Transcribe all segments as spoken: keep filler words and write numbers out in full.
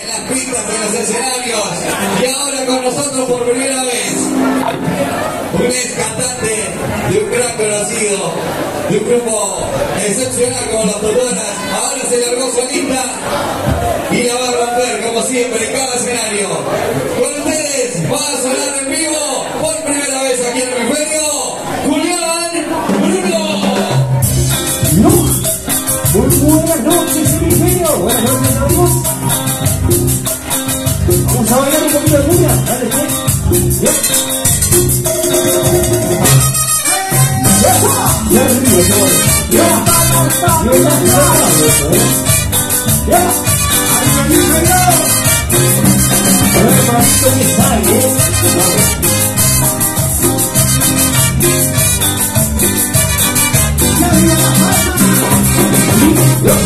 en las pistas, en los escenarios. Y ahora con nosotros por primera vez, un ex cantante de un gran conocido, de un grupo excepcional como Las Totonas. Ahora se largó solita y la va a romper como siempre en cada escenario. Con ustedes va a sonar en vivo por primera vez aquí en el hemisferio, Julián Bruno. Muy buenas noches, hemisferio. Buenas noches, amigos. Vamos a bailar un poquito de cumbia. Dale, pues. ¿Ya? Ya arriba, chavales. Ya. Ya. Ya. Ahí me digo. A ver, Marito, ¿qué sale? Ya arriba la palma. Ya.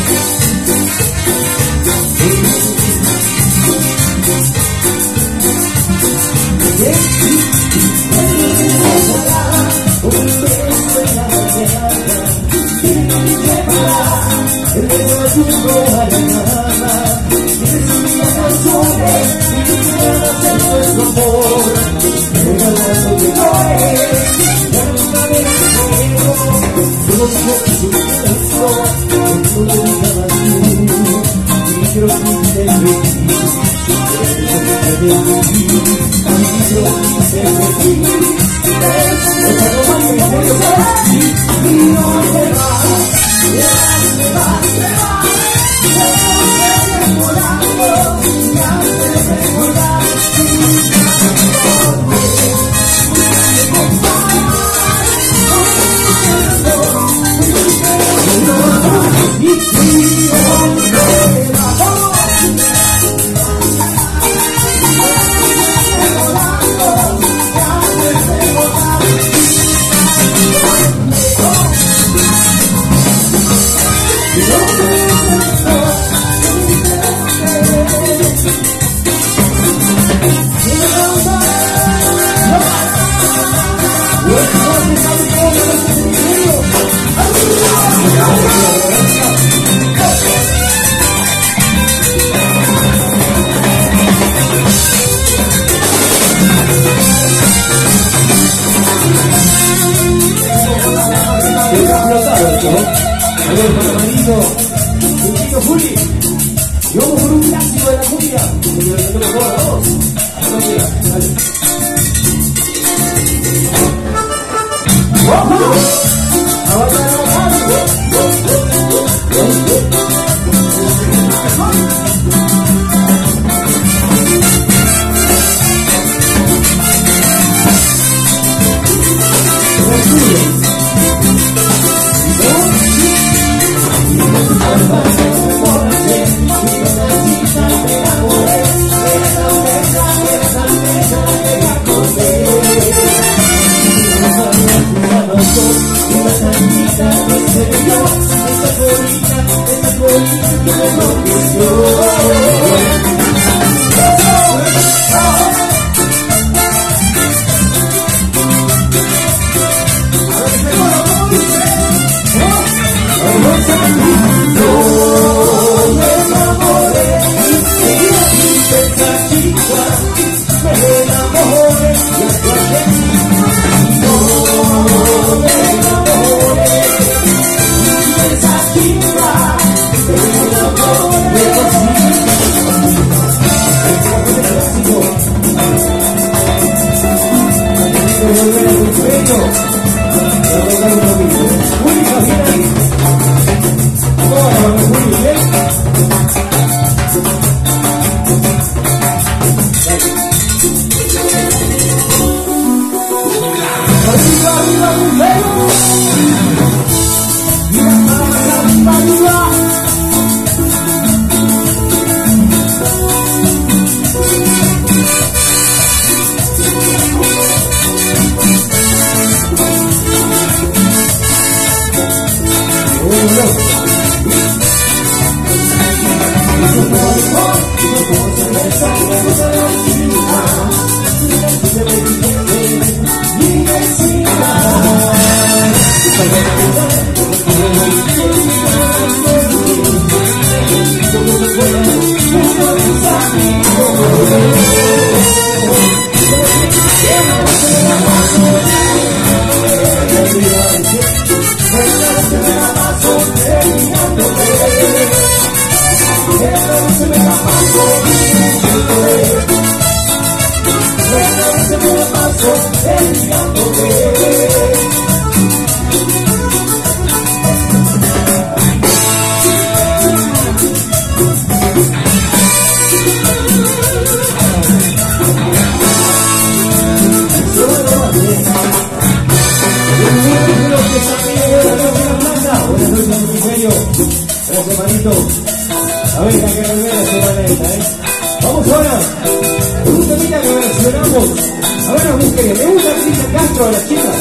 Gracias, Marito. A ver, que volver a semana esta, ¿eh? Vamos ahora con un temita que versionamos. A ver, las mujeres, ¿me gusta Cristian Castro a las chicas?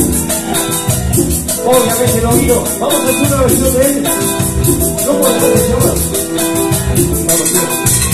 Obviamente lo digo. Vamos a hacer una versión de él. No puedo hacer de llamar. Vamos, tío.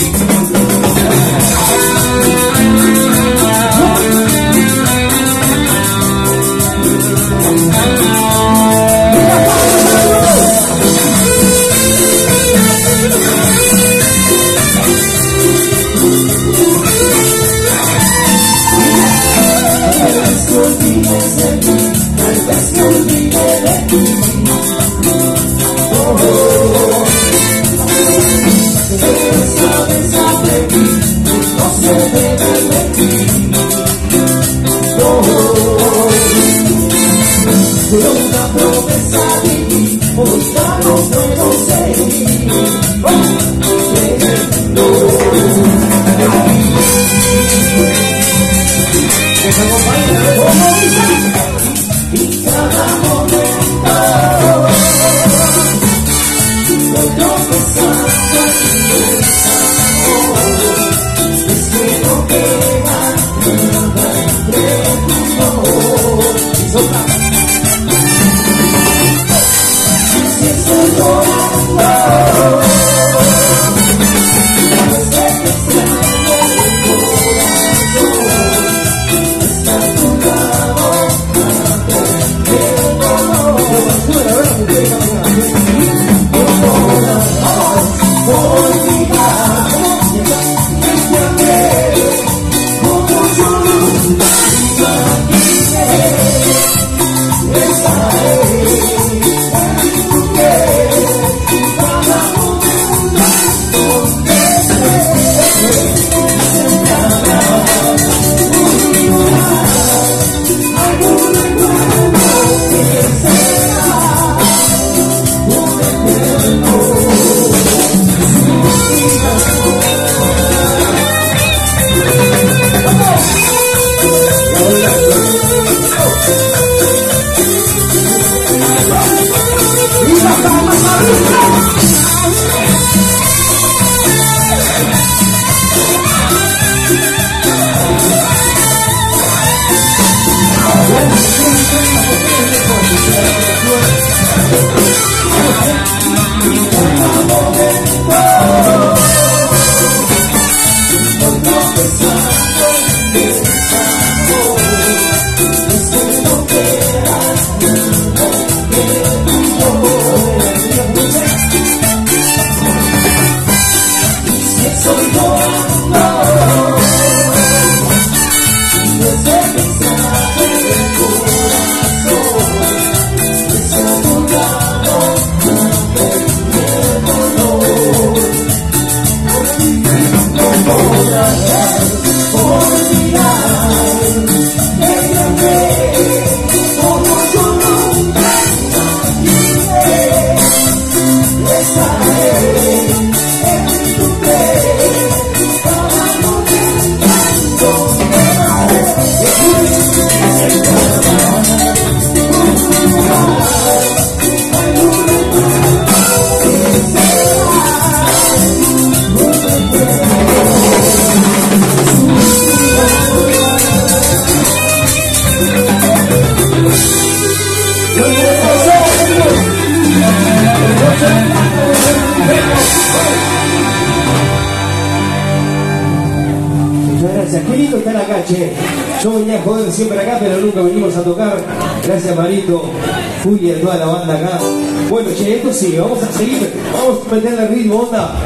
Qué lindo estar acá, che. Yo venía a joder siempre acá, pero nunca venimos a tocar. Gracias, Marito, Julia, toda la banda acá. Bueno, che, esto sigue. Vamos a seguir. Vamos a meterle el ritmo, onda.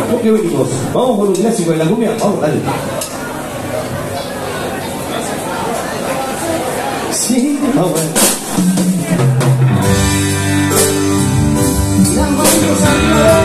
¿Por qué venimos? Vamos por un clásico de la cumbia. Vamos, dale. Sí, vamos, dale. Las manos arriba.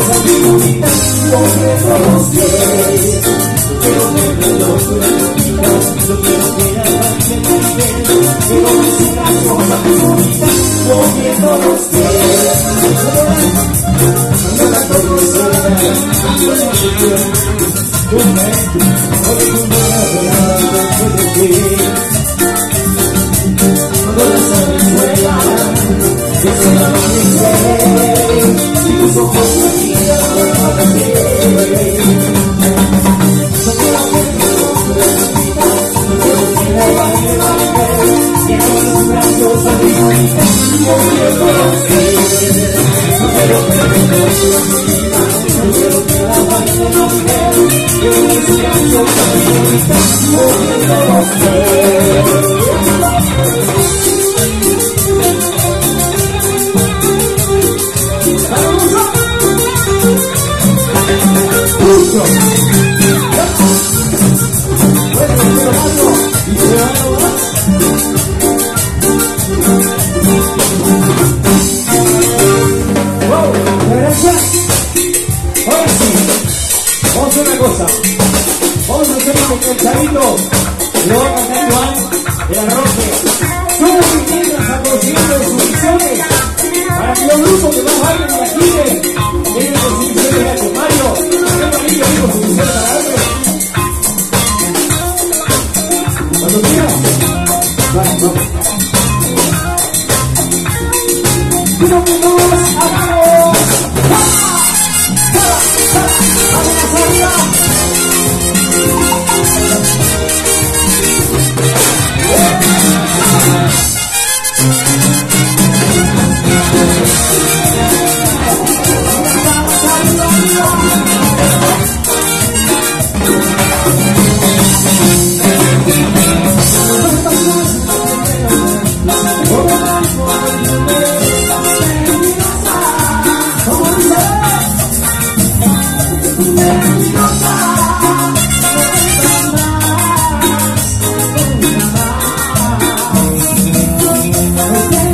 We'll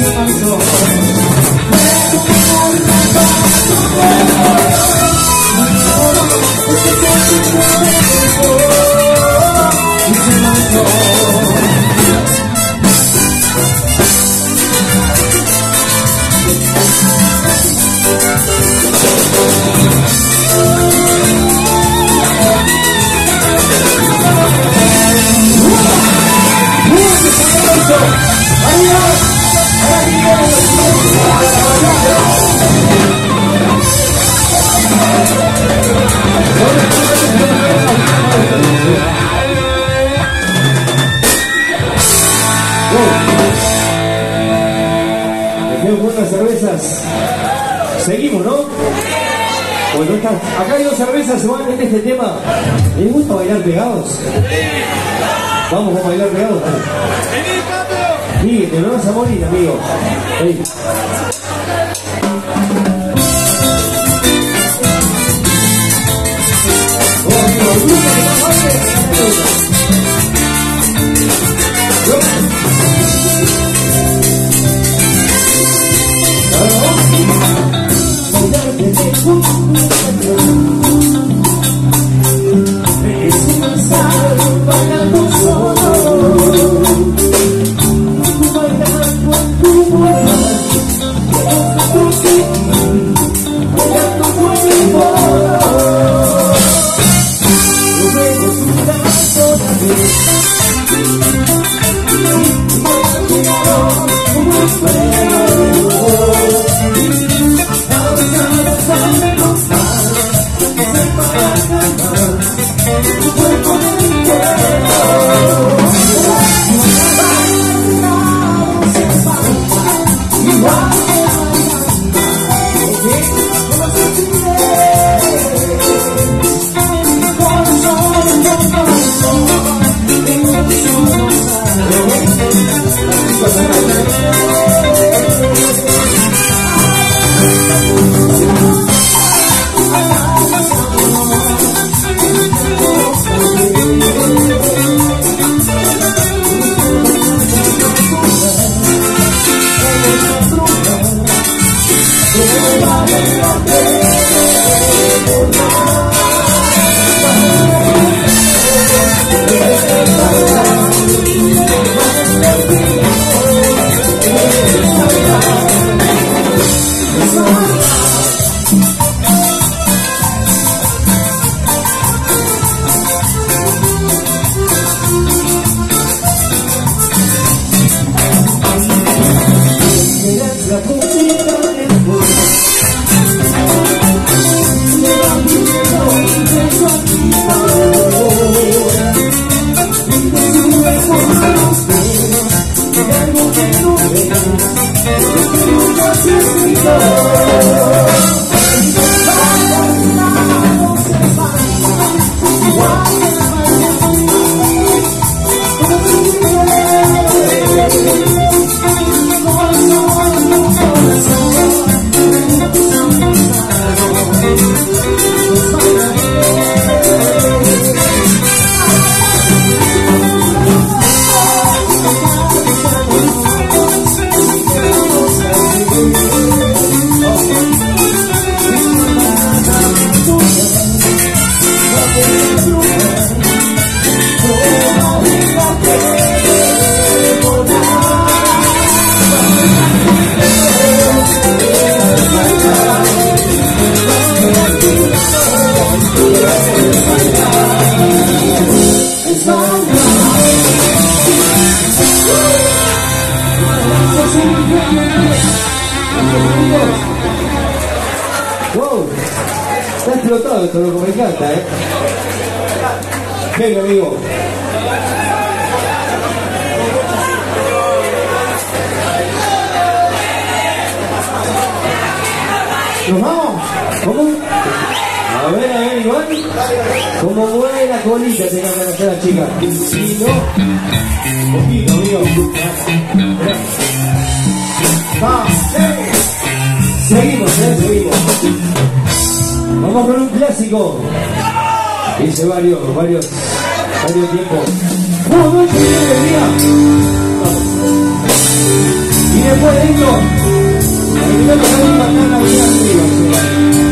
Seguimos, ¿no? Bueno, esta, acá hay dos cervezas, se van a meter este tema. ¿Les gusta bailar pegados? Vamos a bailar pegados. Sí, te lo vas a morir, amigo. Hey. Wow, está explotado esto, loco, me encanta, ¿eh? Venga, amigo. ¿Nos vamos? ¿Cómo? A ver, a ver, igual. Como buena colita se cantan hacer las chicas. Si no, poquito, amigo. Va, seguimos, eh, seguimos. Vamos con un clásico. Dice varios, varios, varios tiempos. ¡Uno, dos, tres, día! Y después puedo. El que toca mi patana ahí arriba.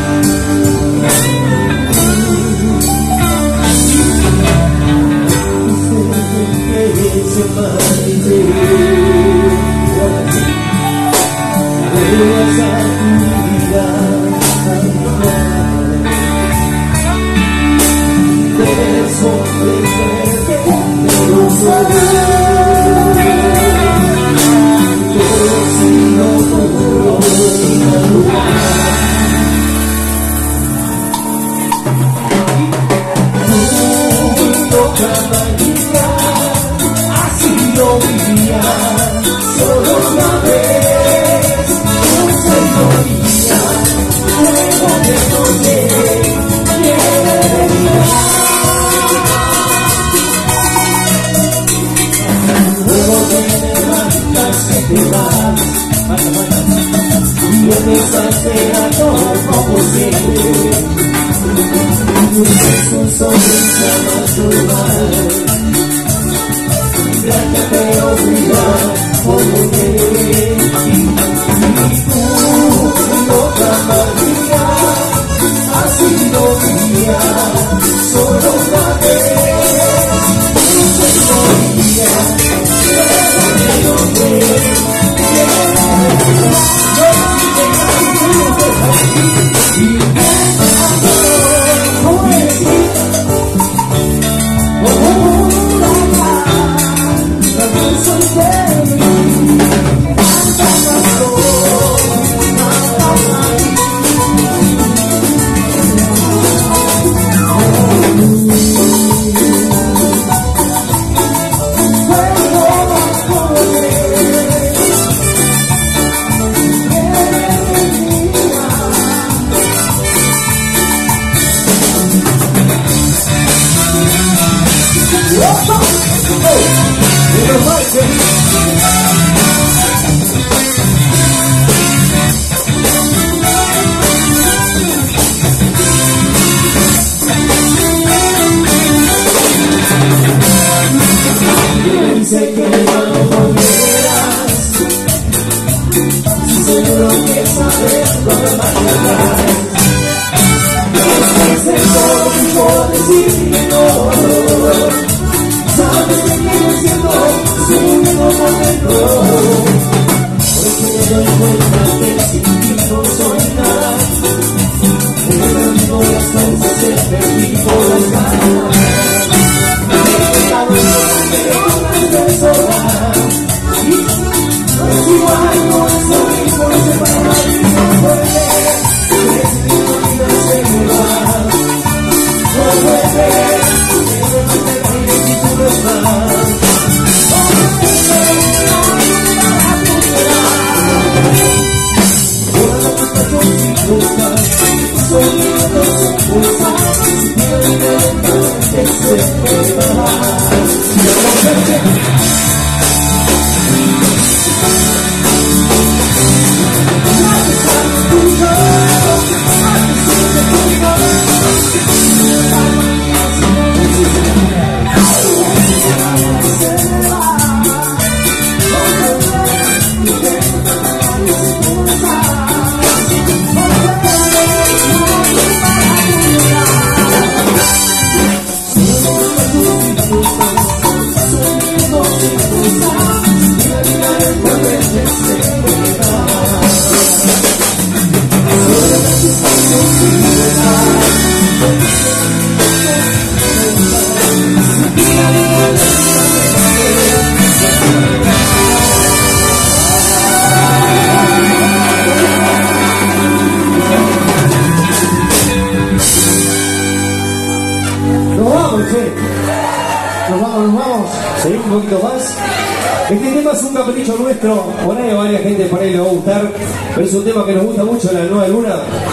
Nos vamos, nos vamos. Seguimos un poquito más. Este tema es un capricho nuestro. Por ahí a varias gente por ahí le va a gustar. Pero es un tema que nos gusta mucho, La Nueva Luna.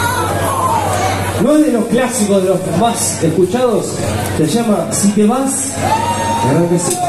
No es de los clásicos, de los más escuchados. Se llama Si te vas. La verdad que sí.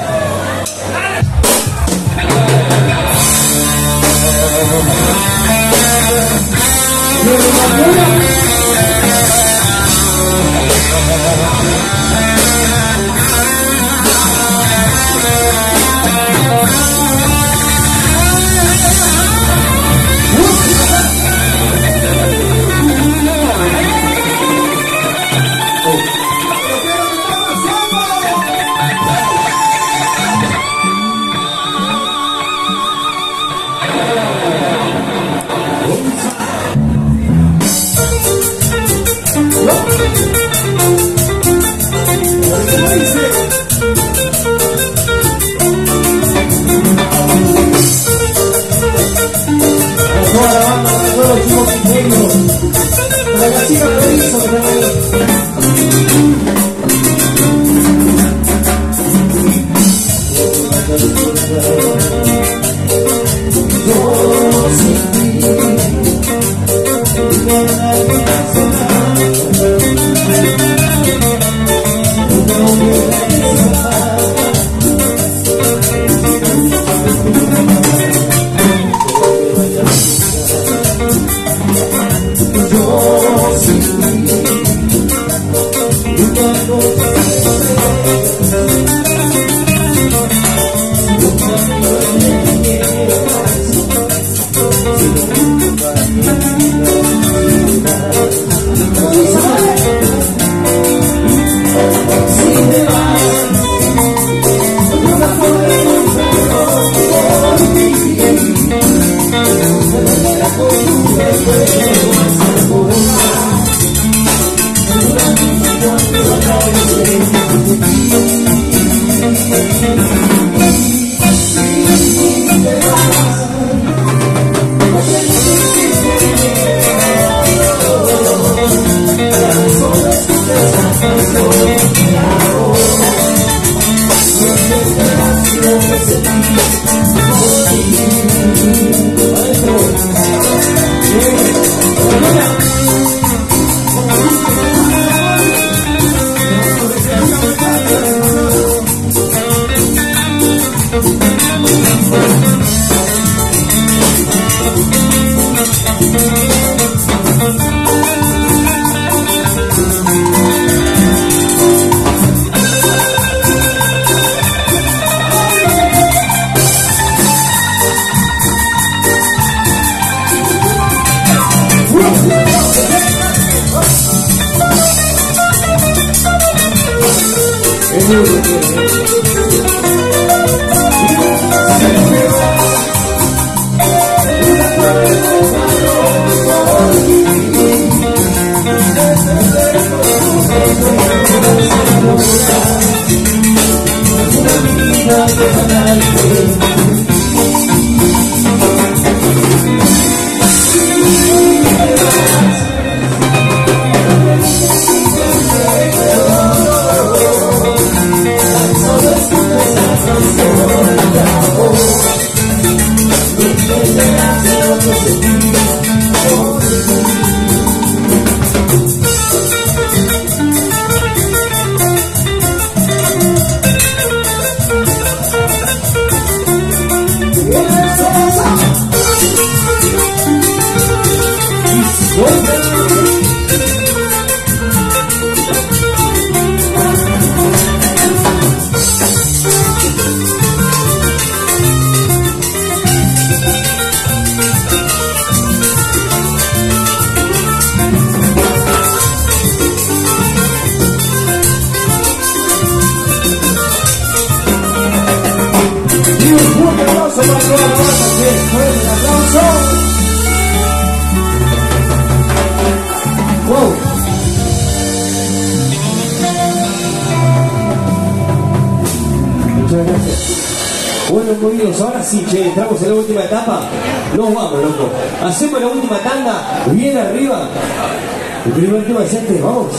Bueno, movidos, ahora sí, che, entramos en la última etapa. Nos vamos, loco. Hacemos la última tanda, bien arriba. El primer tema es este, vamos.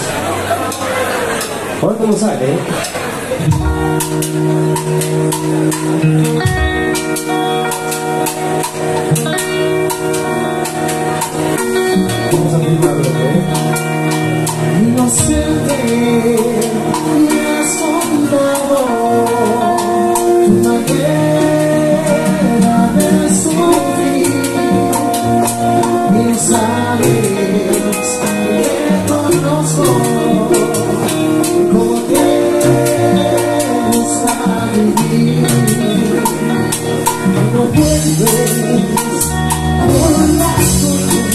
A ver cómo sale, ¿eh? Vamos a filmarlo, ¿eh? Inocente, me has contado tu manera de sufrir. Bien sabes que conozco cómo te gusta vivir. No puedes por las cosas.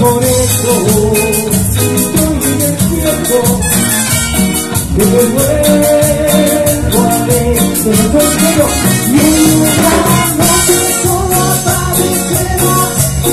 por eso estoy despierto que me vuelvo a dentro y en una noche solo aparecerás.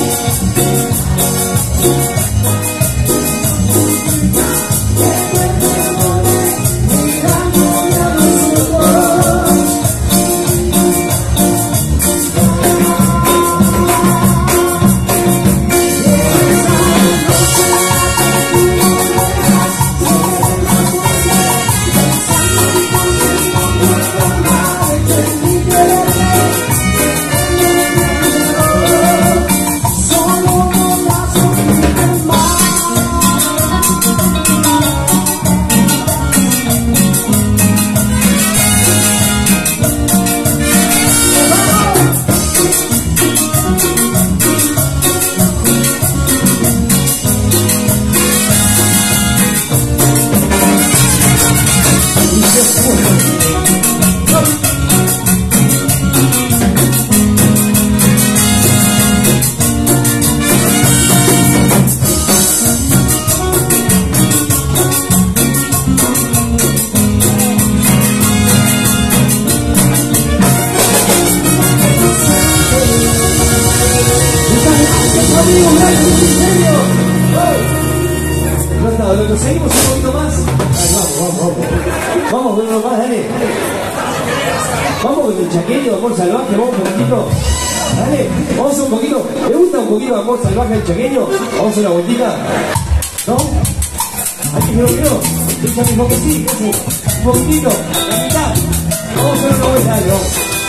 Lo seguimos un poquito más. Ay, vamos, vamos, vamos. Vamos, bueno, más, dale. Vamos con el chaqueño, amor salvaje, vamos un poquito. Dale, vamos un poquito. ¿Le gusta un poquito de amor salvaje al chaqueño? Vamos a hacer una vueltita. ¿No? Aquí quiero, quiero. Déjame un poco, sí, un poquitito. La mitad. Vamos a hacer una vuelta, dale, vamos.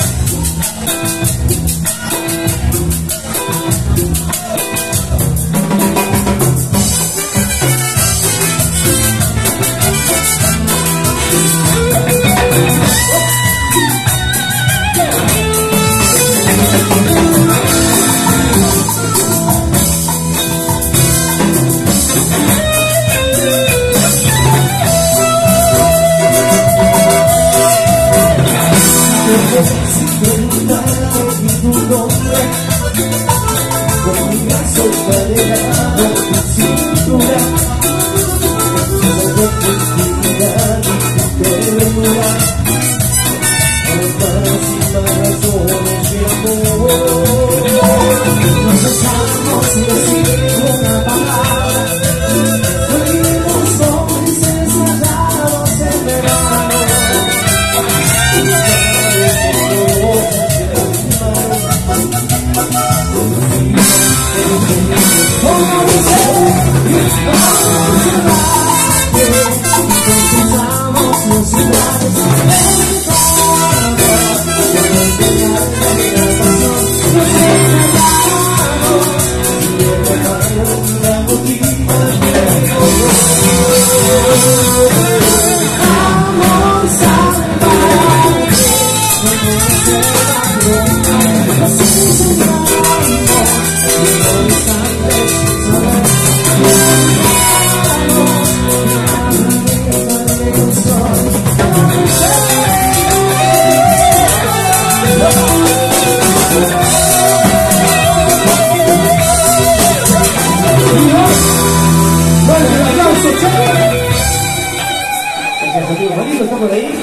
¿Está por ahí?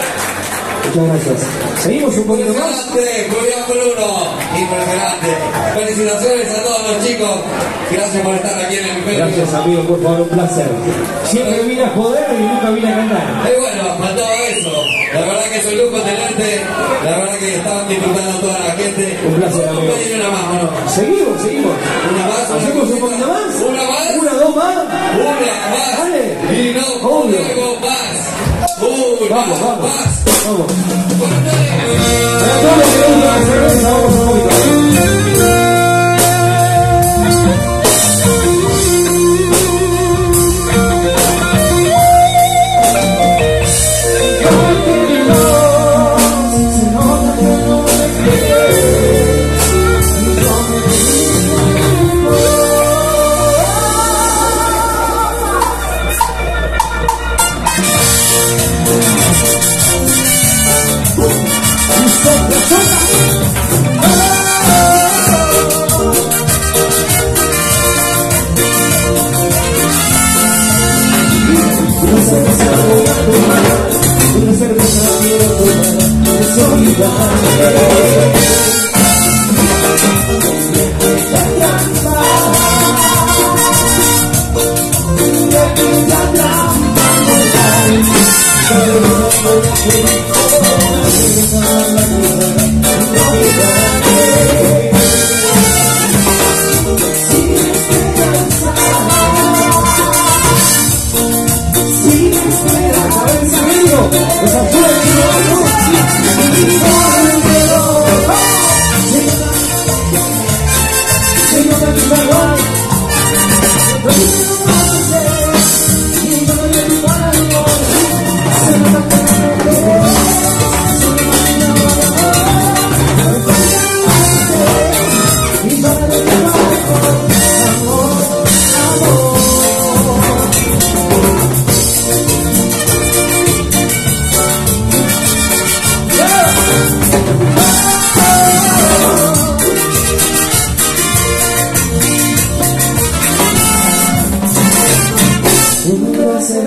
Muchas gracias. Seguimos un poquito más. Impresionante, Julián Bruno. Impresionante. Felicitaciones a todos los chicos. Gracias por estar aquí en el Imperio. Gracias, amigo, por favor, un placer. Siempre vine a joder y nunca vine a cantar. Y bueno, faltaba eso. La verdad que es un lujo tenerte. La verdad que estaban disfrutando toda la gente. Un placer, amigo. Una más, ¿no? Seguimos, seguimos. Una más. ¿Hacemos un poquito más? Una más. Una, dos más. Una más. Dale. Y no luego más. Una vamos, vamos. más. Vamos. Para todos los que les gusta la cerveza, vamos un poquito.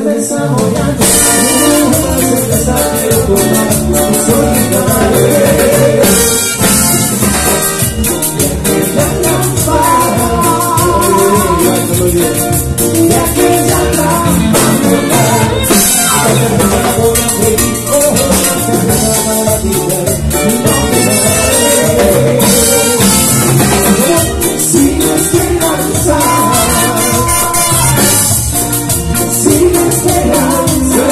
cerveza voy a tomar, una cerveza quiero tomar, soy camarero. Y aquella lámpara, y aquella lámpara, la cerveza voy a pedir, oh, la cerveza para tirar, no me daré. Sin esperanza, sin esperanza,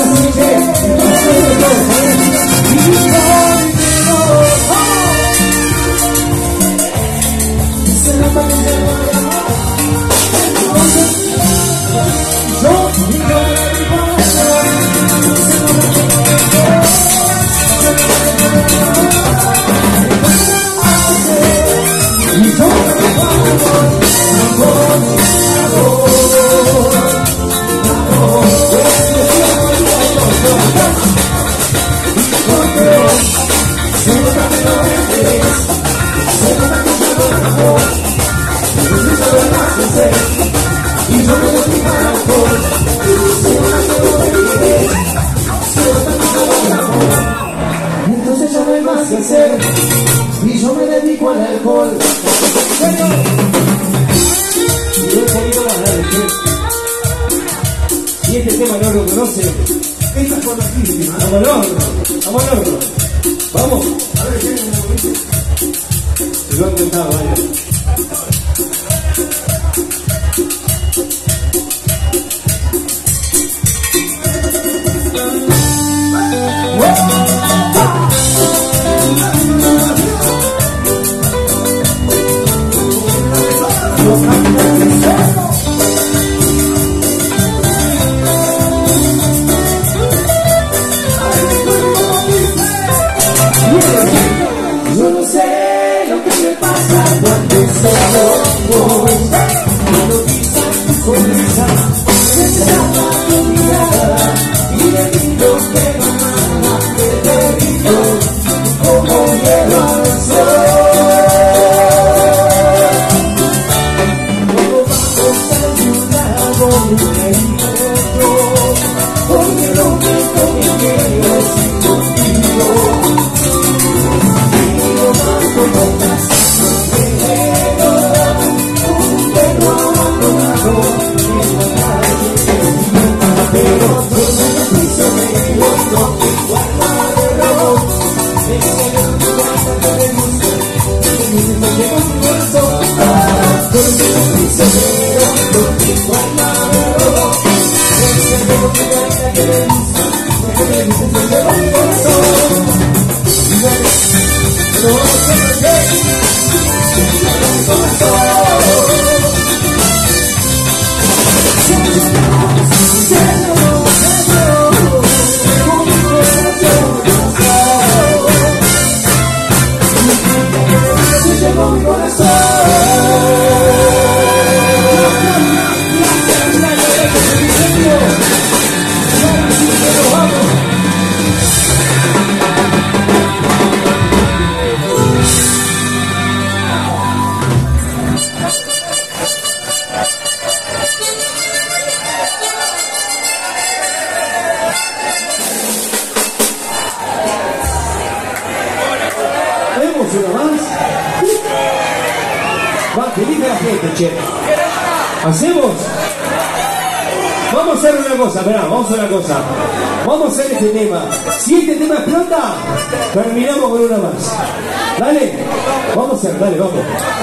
entonces ya no hay más que hacer y yo me dedico al alcohol. Y no he podido ganar el tiempo. Y este tema no lo conoce. Esta es por la víctima. Vamos al horno, vamos al horno. Vamos. A ver, ¿qué es un momento? Se lo han contado, vaya. Yo no sé lo que me pasa cuando solo voy, cuando quizás tu sonrisa me llama tu mirada y le digo que mamá, que te digo como hielo al sol. Luego vamos a un lago y un otro, porque lo único que quiero es ir contigo. Va, que diga la gente, che. ¿Hacemos? Vamos a hacer una cosa, esperá, vamos a hacer una cosa. Vamos a hacer este tema. Si este tema explota, terminamos con una más. Dale, vamos a hacer, dale, vamos.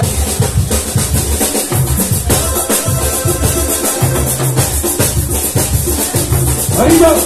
Ahí va.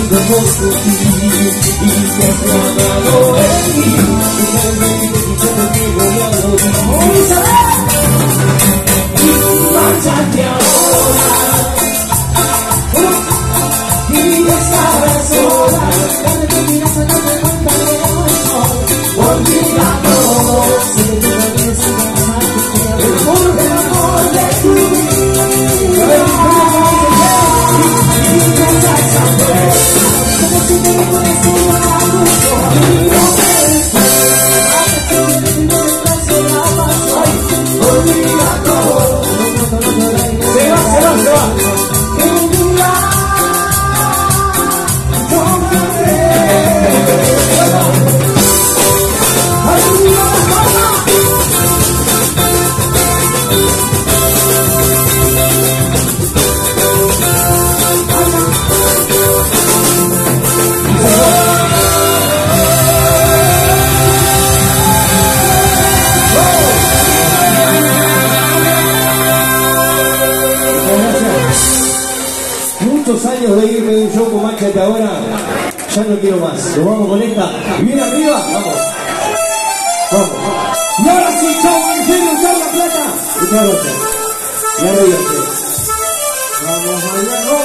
Y quiero más. Nos vamos con esta. Y bien arriba, vamos. Vamos. Y ahora sí, chao, Marcelo, chao La Plata. Muchas gracias. Y arriba, sí. Vamos a bailarlo.